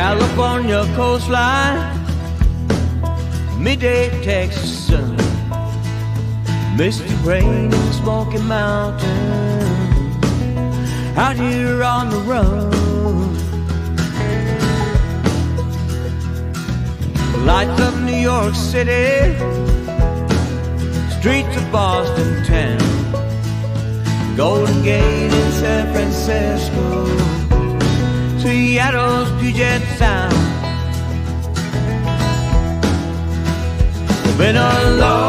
California coastline, midday Texas sun, misty rain in Smoky Mountain, out here on the run. Lights of New York City, streets of Boston town, Golden Gate in San Francisco, Seattle's Puget Sound. Been a long